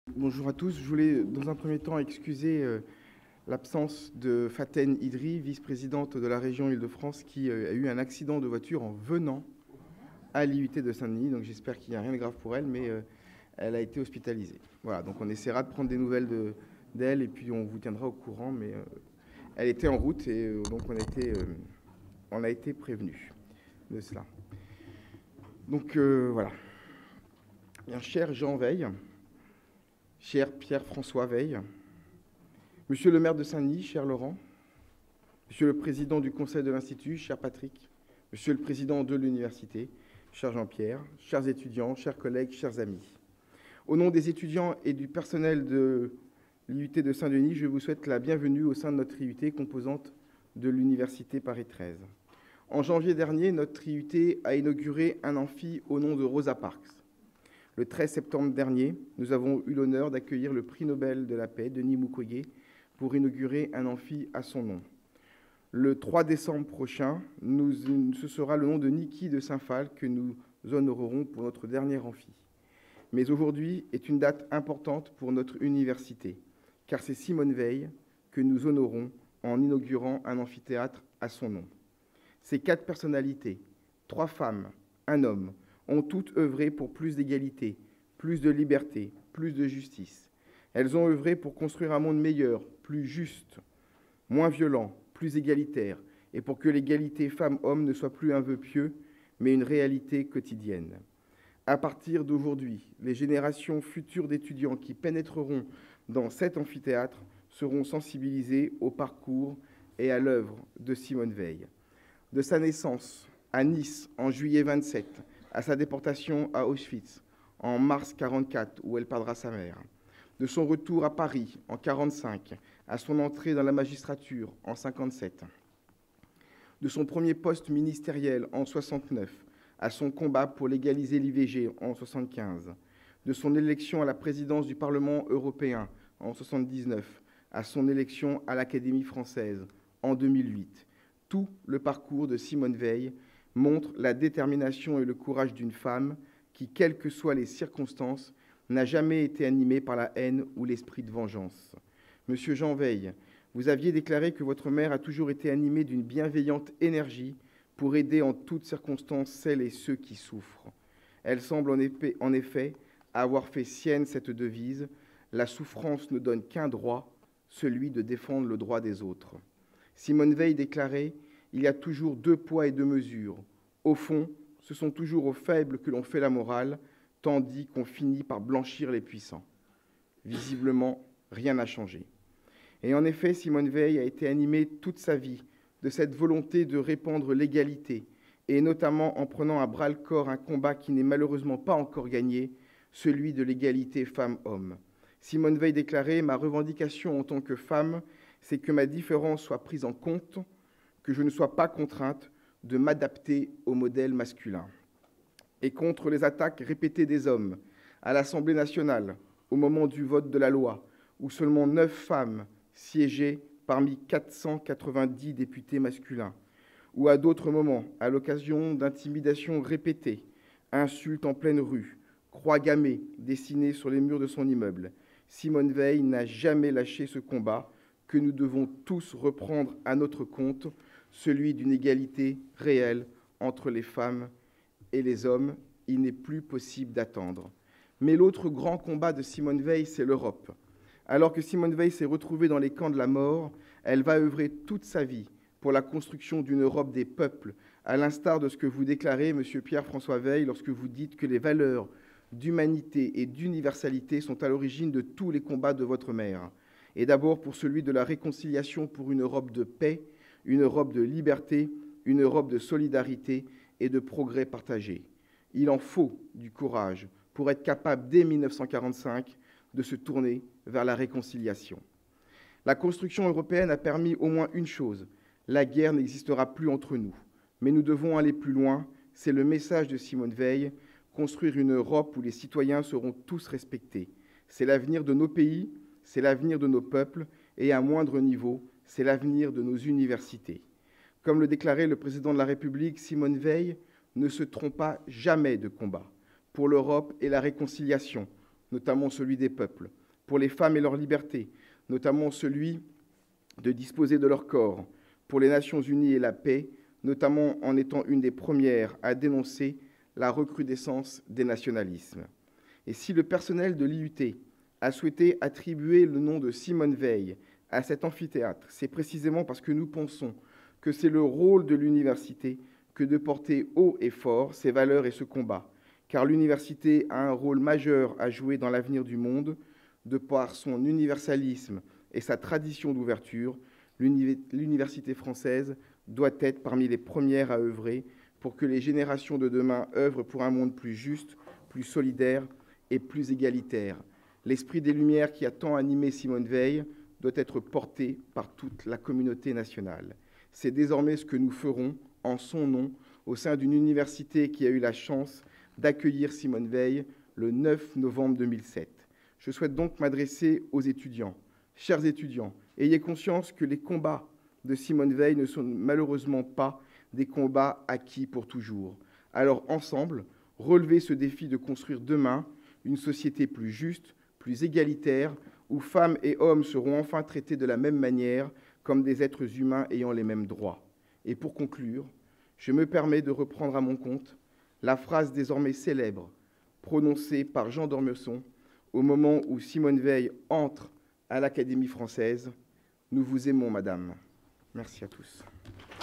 Bonjour à tous. Je voulais dans un premier temps excuser l'absence de Faten Idri, vice-présidente de la région Île-de-France, qui a eu un accident de voiture en venant à l'IUT de Saint-Denis. Donc j'espère qu'il n'y a rien de grave pour elle, mais elle a été hospitalisée. Voilà, donc on essaiera de prendre des nouvelles d'elle et puis on vous tiendra au courant. Mais elle était en route et donc on a été prévenu de cela. Donc voilà. Bien, cher Jean Veil, cher Pierre-François Veil, Monsieur le maire de Saint-Denis, cher Laurent, Monsieur le président du conseil de l'Institut, cher Patrick, Monsieur le président de l'université, cher Jean-Pierre, chers étudiants, chers collègues, chers amis. Au nom des étudiants et du personnel de l'IUT de Saint-Denis, je vous souhaite la bienvenue au sein de notre IUT composante de l'université Paris 13. En janvier dernier, notre IUT a inauguré un amphi au nom de Rosa Parks. Le 13 septembre dernier, nous avons eu l'honneur d'accueillir le prix Nobel de la paix, Denis Mukwege, pour inaugurer un amphi à son nom. Le 3 décembre prochain, ce sera le nom de Niki de Saint-Phal que nous honorerons pour notre dernier amphi. Mais aujourd'hui est une date importante pour notre université, car c'est Simone Veil que nous honorons en inaugurant un amphithéâtre à son nom. Ces 4 personnalités, 3 femmes, un homme, ont toutes œuvré pour plus d'égalité, plus de liberté, plus de justice. Elles ont œuvré pour construire un monde meilleur, plus juste, moins violent, plus égalitaire, et pour que l'égalité femmes-hommes ne soit plus un vœu pieux, mais une réalité quotidienne. À partir d'aujourd'hui, les générations futures d'étudiants qui pénétreront dans cet amphithéâtre seront sensibilisés au parcours et à l'œuvre de Simone Veil. De sa naissance à Nice en juillet 27, à sa déportation à Auschwitz en mars 44, où elle perdra sa mère, de son retour à Paris en 45, à son entrée dans la magistrature en 57, de son premier poste ministériel en 69, à son combat pour légaliser l'IVG en 75, de son élection à la présidence du Parlement européen en 79, à son élection à l'Académie française en 2008. Tout le parcours de Simone Veil montre la détermination et le courage d'une femme qui, quelles que soient les circonstances, n'a jamais été animée par la haine ou l'esprit de vengeance. Monsieur Jean Veil, vous aviez déclaré que votre mère a toujours été animée d'une bienveillante énergie pour aider en toutes circonstances celles et ceux qui souffrent. Elle semble en effet avoir fait sienne cette devise « La souffrance ne donne qu'un droit, celui de défendre le droit des autres ». Simone Veil déclarait « Il y a toujours 2 poids et 2 mesures. Au fond, ce sont toujours aux faibles que l'on fait la morale, tandis qu'on finit par blanchir les puissants. » Visiblement, rien n'a changé. Et en effet, Simone Veil a été animée toute sa vie de cette volonté de répandre l'égalité, et notamment en prenant à bras-le-corps un combat qui n'est malheureusement pas encore gagné, celui de l'égalité femmes-hommes. Simone Veil déclarait « Ma revendication en tant que femme, c'est que ma différence soit prise en compte, que je ne sois pas contrainte de m'adapter au modèle masculin. » Et contre les attaques répétées des hommes, à l'Assemblée nationale, au moment du vote de la loi, où seulement 9 femmes siégeaient parmi 490 députés masculins, ou à d'autres moments, à l'occasion d'intimidations répétées, insultes en pleine rue, croix gammées dessinées sur les murs de son immeuble, Simone Veil n'a jamais lâché ce combat que nous devons tous reprendre à notre compte, celui d'une égalité réelle entre les femmes et les hommes. Il n'est plus possible d'attendre. Mais l'autre grand combat de Simone Veil, c'est l'Europe. Alors que Simone Veil s'est retrouvée dans les camps de la mort, elle va œuvrer toute sa vie pour la construction d'une Europe des peuples, à l'instar de ce que vous déclarez, Monsieur Pierre-François Veil, lorsque vous dites que les valeurs d'humanité et d'universalité sont à l'origine de tous les combats de votre mère. Et d'abord pour celui de la réconciliation pour une Europe de paix, une Europe de liberté, une Europe de solidarité et de progrès partagés. Il en faut du courage pour être capable, dès 1945, de se tourner vers la réconciliation. La construction européenne a permis au moins une chose, la guerre n'existera plus entre nous. Mais nous devons aller plus loin, c'est le message de Simone Veil, construire une Europe où les citoyens seront tous respectés. C'est l'avenir de nos pays, c'est l'avenir de nos peuples, et à moindre niveau, c'est l'avenir de nos universités. Comme le déclarait le président de la République, Simone Veil ne se trompa jamais de combat pour l'Europe et la réconciliation, notamment celui des peuples, pour les femmes et leur liberté, notamment celui de disposer de leur corps, pour les Nations unies et la paix, notamment en étant une des premières à dénoncer la recrudescence des nationalismes. Et si le personnel de l'IUT a souhaité attribuer le nom de Simone Veil à cet amphithéâtre, c'est précisément parce que nous pensons que c'est le rôle de l'université que de porter haut et fort ces valeurs et ce combat, car l'université a un rôle majeur à jouer dans l'avenir du monde, de par son universalisme et sa tradition d'ouverture. L'université française doit être parmi les premières à œuvrer pour que les générations de demain œuvrent pour un monde plus juste, plus solidaire et plus égalitaire. L'esprit des Lumières qui a tant animé Simone Veil doit être porté par toute la communauté nationale. C'est désormais ce que nous ferons en son nom au sein d'une université qui a eu la chance d'accueillir Simone Veil le 9 novembre 2007. Je souhaite donc m'adresser aux étudiants. Chers étudiants, ayez conscience que les combats de Simone Veil ne sont malheureusement pas des combats acquis pour toujours. Alors ensemble, relevez ce défi de construire demain une société plus juste, plus égalitaire, où femmes et hommes seront enfin traités de la même manière, comme des êtres humains ayant les mêmes droits. Et pour conclure, je me permets de reprendre à mon compte la phrase désormais célèbre, prononcée par Jean d'Ormesson au moment où Simone Veil entre à l'Académie française. Nous vous aimons, madame. Merci à tous.